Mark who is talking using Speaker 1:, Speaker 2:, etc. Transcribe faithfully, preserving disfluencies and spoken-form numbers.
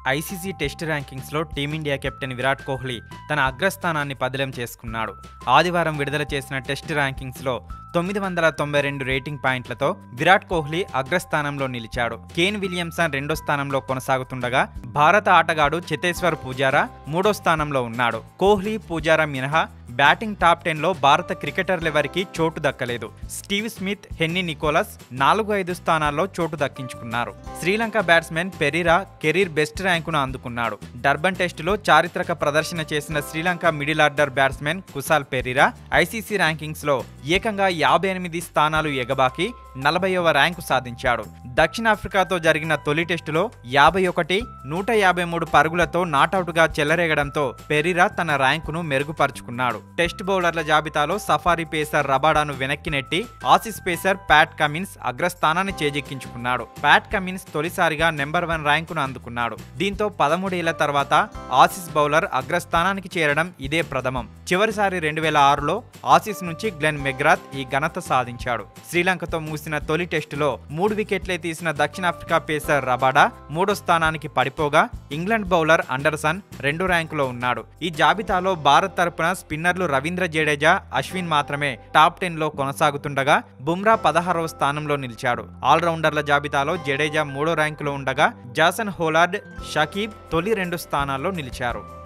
Speaker 1: ICC test ర్యాంకింగ్స్లో team India captain Virat Kohli తన అగ్రస్థానాన్ని పదిలం చేసుకున్నాడు. ఆదివారం విడుదల చేసిన టెస్ట్ ర్యాంకింగ్స్లో తొమ్మిది వందల తొంభై రెండు రేటింగ్ పాయింట్లతో విరాట్ కోహ్లీ అగ్రస్థానంలో నిలిచాడు. కేన్ విలియమ్సన్ రెండో స్థానంలో కొనసాగుతుండగా భారత ఆటగాడు చేతేశ్వర్ పుజారా మూడో స్థానంలో ఉన్నాడు. కోహ్లీ, పుజారా మినహా బ్యాటింగ్ టాప్ టెన్ లో భారత క్రికెటర్లెవరికీ చోటు దక్కలేదు. స్టీవ్ స్మిత్, హెన్నీ నికోలస్ నాలుగు ఐదు స్థానాల్లో చోటు దక్కించుకున్నారు. Sri Lanka batsmen Perera career best ర్యాంకును అందుకున్నాడు. డర్బన్ టెస్టులో చారిత్రక ప్రదర్శన చేసిన Sri Lanka middle order batsmen Kusal Perera ICC rankings లో ఏకంగా యాభై ఎనిమిది స్థానాలు ఎగబాకి నలభైవ ర్యాంకు సాధించాడు. దక్షిణాఫ్రికాతో జరిగిన తొలి టెస్టులో యాభై ఒకటి, నూట యాభై మూడు పరుగులతో నాటౌట్గా చెలరేగడంతో పెరీరా తన ర్యాంకును మెరుగుపరుచుకున్నాడు. టెస్ట్ బౌలర్ల జాబితాలో సఫారీ పేసర్ రబాడాను వెనక్కి నెట్టి ఆసీస్ పేసర్ ప్యాట్ కమిన్స్ అగ్రస్థానాన్ని చేజెక్కించుకున్నాడు. ప్యాట్ కమిన్స్ తొలిసారిగా నెంబర్ వన్ ర్యాంకును అందుకున్నాడు. దీంతో పదమూడేళ్ల తర్వాత ఆసీస్ బౌలర్ అగ్రస్థానానికి చేరడం ఇదే ప్రథమం. చివరిసారి రెండు వేల ఆరులో ఆసీస్ నుంచి గ్లెన్ మెగ్రాత్ ఈ ఘనత సాధించాడు. శ్రీలంకతో ముగిసిన తొలి టెస్టులో మూడు వికెట్లే తీసిన దక్షిణాఫ్రికా పేసర్ రబాడా మూడో స్థానానికి పడిపోగా ఇంగ్లాండ్ బౌలర్ అండర్సన్ రెండో ర్యాంకులో ఉన్నాడు. ఈ జాబితాలో భారత్ తరపున స్పిన్నర్లు రవీంద్ర జడేజా, అశ్విన్ మాత్రమే టాప్ టెన్ లో కొనసాగుతుండగా బుమ్రా పదహారవ స్థానంలో నిలిచాడు. ఆల్రౌండర్ల జాబితాలో జడేజా మూడో ర్యాంకులో ఉండగా జాసన్ హోలార్డ్, షకీబ్ తొలి రెండు స్థానాల్లో నిలిచారు.